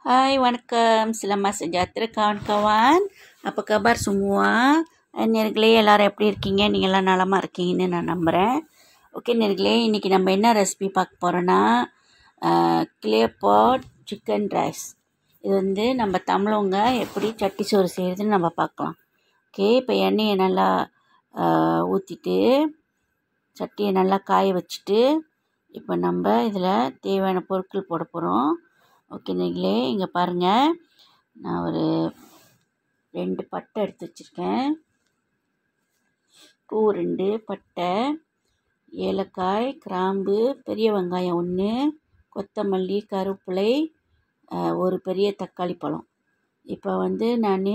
Hai, வணக்கம். Selamat sejahtera kawan-kawan. Apa kabar semua? நேர்களே எல்லாரும் எப்படி இருக்கீங்க? நீங்கள் எல்லாம் நலமாக இருக்கீங்கன்னு நான் நம்புகிறேன். ஓகே நேர்களே, இன்றைக்கி நம்ம என்ன ரெசிபி பார்க்க போகிறோன்னா கிளியர் பாட் சிக்கன் ரைஸ். இது வந்து நம்ம தமிழவங்க எப்படி சட்டி சோறு செய்கிறதுன்னு நம்ம பார்க்கலாம். ஓகே, இப்போ எண்ணெயை நல்லா ஊற்றிட்டு சட்டியை நல்லா காய வச்சுட்டு இப்போ நம்ம இதில் தேவையான பொருட்கள் போட போகிறோம். ஓகே நீங்களே இங்கே பாருங்கள், நான் ஒரு 2 பட்டை எடுத்து வச்சுருக்கேன். பூ 2, பட்டை, ஏலக்காய், கிராம்பு, பெரிய வெங்காயம் 1, கொத்தமல்லி, கருவேப்பிலை, ஒரு பெரிய தக்காளி பழம். இப்போ வந்து நான்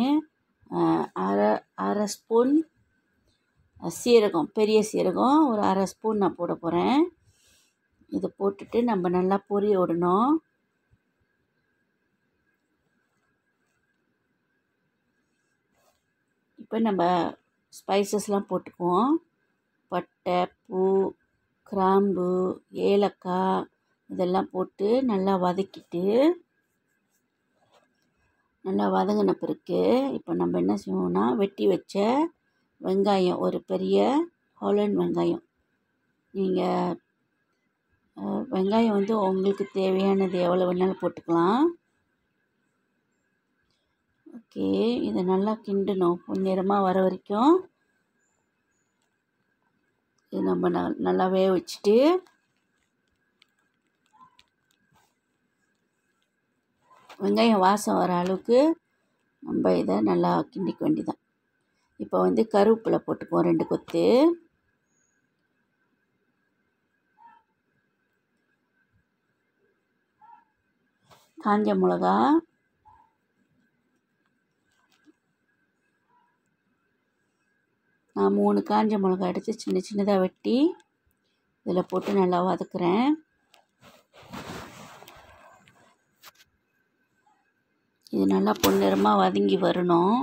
அரை ஸ்பூன் சீரகம், பெரிய சீரகம் ஒரு அரை ஸ்பூன் நான் போட போகிறேன். இதை போட்டுட்டு நம்ம நல்லா பொரிய விடணும். இப்போ நம்ம ஸ்பைசஸ்லாம் போட்டுக்குவோம். பட்டை, பூ, கிராம்பு, ஏலக்காய் இதெல்லாம் போட்டு நல்லா வதக்கிட்டு, நல்லா வதங்கின பிறகு இப்போ நம்ம என்ன செய்வோம்னா வெட்டி வச்ச வெங்காயம், ஒரு பெரிய ஹாலண்ட் வெங்காயம். நீங்கள் வெங்காயம் வந்து உங்களுக்கு தேவையானது எவ்வளோ வேணாலும் போட்டுக்கலாம். ஓகே, இதை நல்லா கிண்டணும் பொன்னிறமாக வர வரைக்கும். இது நம்ம நல்லா வேக வச்சுட்டு வெங்காயம் வாசம் வர அளவுக்கு நம்ம இதை நல்லா கிண்டிக்க வேண்டியதான். இப்போ வந்து கருவேப்பிலை போட்டுக்குவோம் 2 கொத்து. காஞ்ச மிளகா, நான் 3 காஞ்ச மிளகா எடுத்து சின்ன சின்னதாக வெட்டி இதில் போட்டு நல்லா வதக்குறேன். இது நல்லா பொன்னிறமாக வதங்கி வரணும்.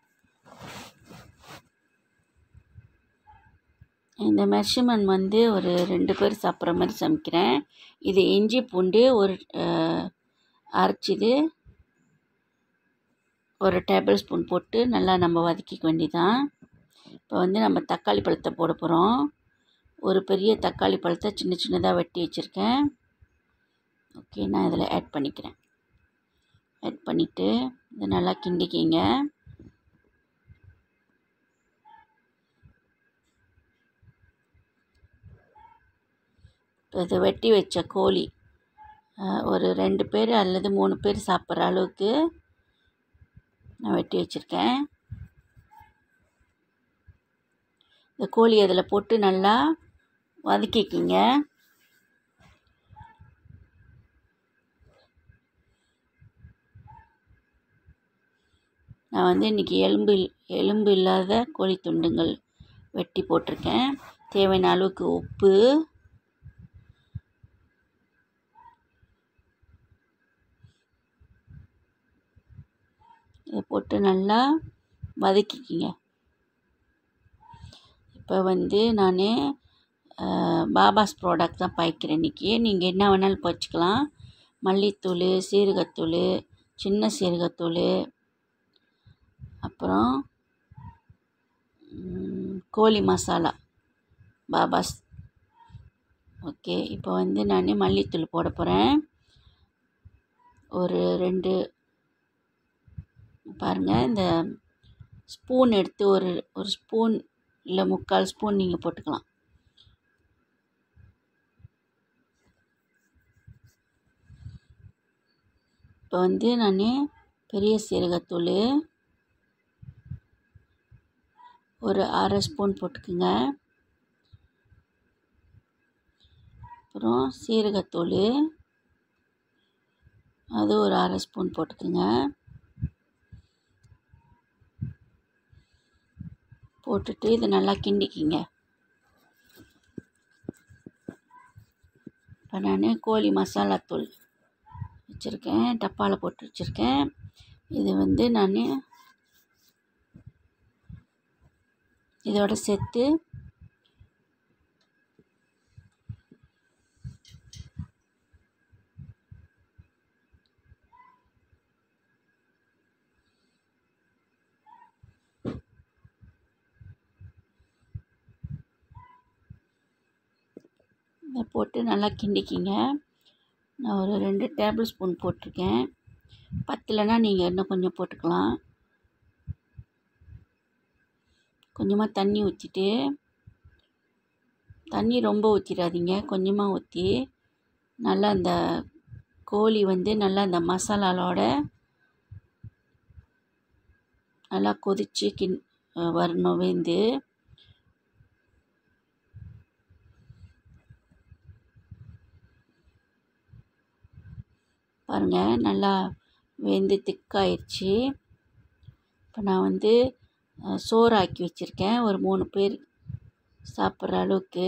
இந்த மெஷர்மெண்ட் வந்து ஒரு 2 பேர் சாப்பிட்ற மாதிரி சமைக்கிறேன். இது இஞ்சி பூண்டு ஒரு அரைச்சிது ஒரு டேபிள் ஸ்பூன் போட்டு நல்லா நம்ம வதக்கிக்க வேண்டியதான். இப்போ வந்து நம்ம தக்காளி பழத்தை போட போகிறோம். ஒரு பெரிய தக்காளி பழத்தை சின்ன சின்னதாக வெட்டி வச்சுருக்கேன். ஓகே, நான் இதில் ஆட் பண்ணிக்கிறேன். ஆட் பண்ணிவிட்டு இதை நல்லா கிண்டிக்கிங்க. இதை வெட்டி வச்ச கோழி ஒரு 2 பேர் அல்லது 3 பேர் சாப்பிட்ற அளவுக்கு நான் வெட்டி வச்சுருக்கேன். இந்த கோழி அதில் போட்டு நல்லா வதக்கிக்கிங்க. நான் வந்து இன்றைக்கி எலும்பு இல்லாத கோழி துண்டுங்கள் வெட்டி போட்டிருக்கேன். தேவையான அளவுக்கு உப்பு, இதை போட்டு நல்லா வதக்கிக்கிங்க. இப்போ வந்து நான் பாபாஸ் ப்ராடக்ட் தான் பாய்க்கிறேன் இன்றைக்கி. நீங்கள் என்ன வேணாலும் பாய்ச்சிக்கலாம். மல்லித்தூள், சீரகத்தூள், சின்ன சீரகத்தூள், அப்புறம் கோழி மசாலா பாபாஸ். ஓகே, இப்போ வந்து நான் மல்லித்தூள் போட போகிறேன். ஒரு 2 பாருங்கள், இந்த ஸ்பூன் எடுத்து ஒரு ஸ்பூன் இல்லை 3/4 ஸ்பூன் நீங்கள் போட்டுக்கலாம். இப்போ வந்து நான் பெரிய சீரகத்தூள் ஒரு அரை ஸ்பூன் போட்டுக்குங்க. அப்புறம் சீரகத்தூள் அது ஒரு அரை ஸ்பூன் போட்டுக்குங்க. போட்டுட்டு இதை நல்லா கிண்டிக்கிங்க. இப்போ நான் கோழி மசாலா தூள் வச்சுருக்கேன், டப்பாவில் போட்டு வச்சுருக்கேன். இது வந்து நான் இதோட சேர்த்து இதை போட்டு நல்லா கிண்டிக்கிங்க. நான் ஒரு 2 டேபிள் ஸ்பூன் போட்டிருக்கேன். பத்தலைன்னா நீங்கள் இன்னும் கொஞ்சம் போட்டுக்கலாம். கொஞ்சமாக தண்ணி ஊற்றிட்டு, தண்ணி ரொம்ப ஊற்றிடாதீங்க, கொஞ்சமாக ஊற்றி நல்லா அந்த கோழி நல்லா அந்த மசாலாவோட நல்லா கொதித்து வரணும். வெந்து பாருங்கள், நல்லா வெந்து திக்காயிடுச்சு. இப்போ நான் சோறு ஆக்கி வச்சுருக்கேன், ஒரு 3 பேர் சாப்பிட்ற அளவுக்கு.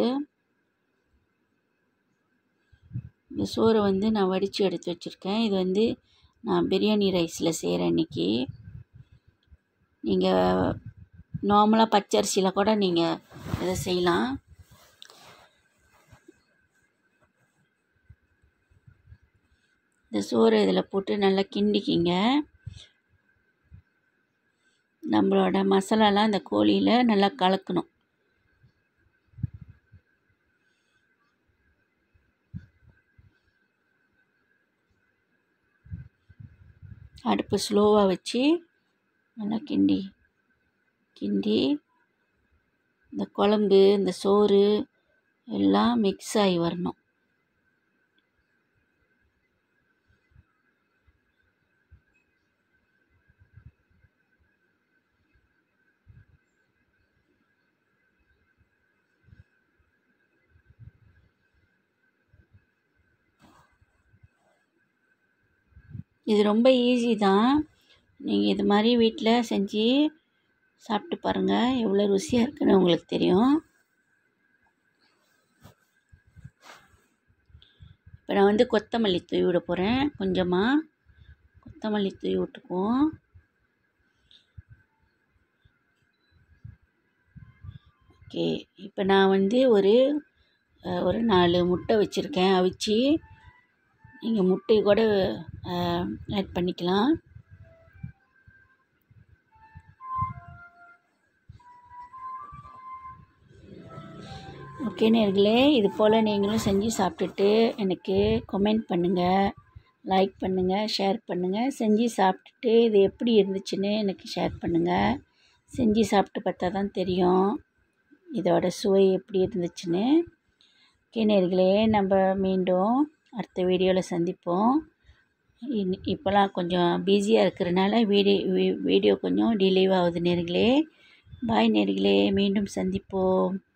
இந்த சோறை நான் வடித்து எடுத்து வச்சுருக்கேன். இது நான் பிரியாணி ரைஸில் செய்கிறேன் இன்றைக்கி. நீங்கள் நார்மலாக பச்சரிசியில் கூட நீங்கள் இதை செய்யலாம். இந்த சோறு இதில் போட்டு நல்லா கிண்டிக்கிங்க. நம்மளோட மசாலாலாம் இந்த கோழியில் நல்லா கலக்கணும். அடுப்பு ஸ்லோவாக வச்சு நல்லா கிண்டி இந்த குழம்பு இந்த சோறு எல்லாம் மிக்ஸ் ஆகி வரணும். இது ரொம்ப ஈஸி தான். நீங்கள் இது மாதிரி வீட்டில் செஞ்சு சாப்பிட்டு பாருங்கள், எவ்வளோ ருசியாக இருக்குன்னு உங்களுக்கு தெரியும். இப்போ நான் கொத்தமல்லி தூவி விட போகிறேன். கொஞ்சமாக கொத்தமல்லி தூவி விட்டுக்குவோம். ஓகே, இப்போ நான் ஒரு 4 முட்டை வச்சுருக்கேன் அவிச்சு. நீங்கள் முட்டை கூட ஆட் பண்ணிக்கலாம். ஓகே நேயர்களே, இது போல் நீங்களும் செஞ்சு சாப்பிட்டுட்டு எனக்கு கமெண்ட் பண்ணுங்கள், லைக் பண்ணுங்கள், ஷேர் பண்ணுங்கள். செஞ்சு சாப்பிட்டுட்டு இது எப்படி இருந்துச்சுன்னு எனக்கு ஷேர் பண்ணுங்கள். செஞ்சு சாப்பிட்டு பார்த்தா தான் தெரியும் இதோட சுவை எப்படி இருந்துச்சுன்னு. ஓகே நேயர்களே, நம்ம மீண்டும் அடுத்த வீடியோவில் சந்திப்போம். இப்போலாம் கொஞ்சம் பிஸியாக இருக்கிறனால வீடியோ கொஞ்சம் டிலே ஆகுது நேயர்களே. பாய் நேயர்களே, மீண்டும் சந்திப்போம்.